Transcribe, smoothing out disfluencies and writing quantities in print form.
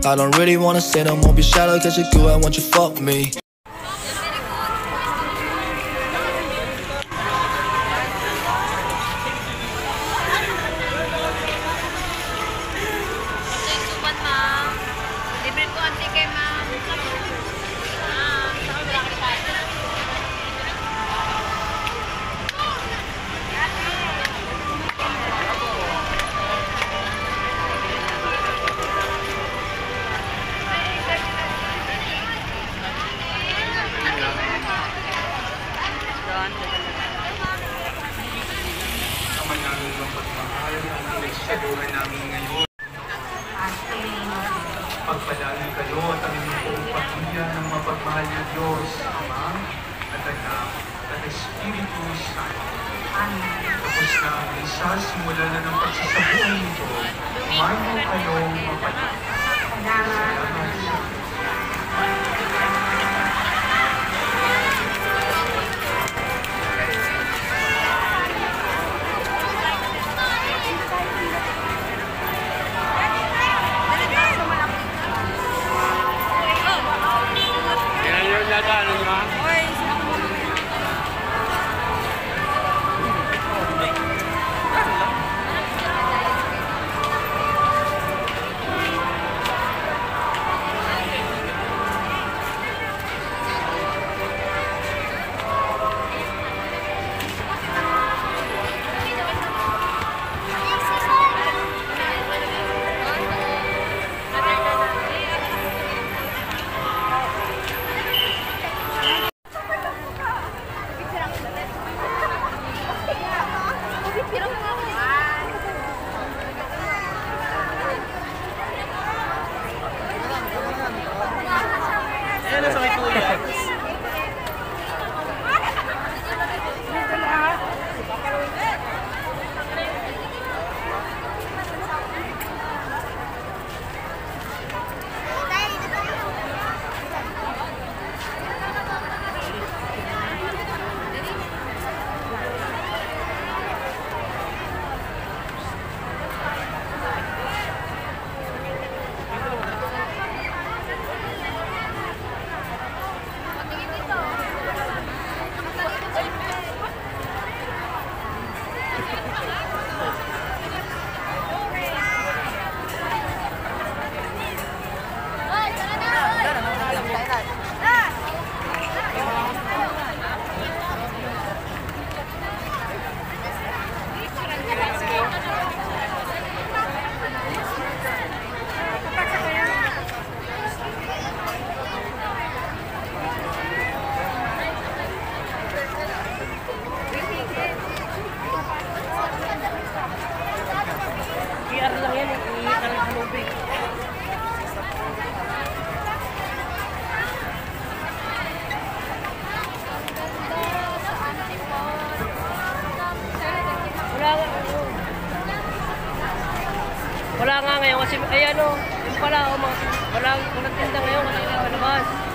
I don't really wanna say no more, be shallow, cause you're good, I want you fuck me. Pagpadalan namin ngayon. Pagpadalan kayo at ang inyong pamilya ng mapagmahal na Diyos, Ama, at Anak, at Espiritu Santo. Tapos na ang isa, simula na ng pagsasabuhay nito, mayo kayong mapalala. Salamat siya. Wala nga ngayon kasi ay ano, yung pala walang tinda ngayon kasi labas.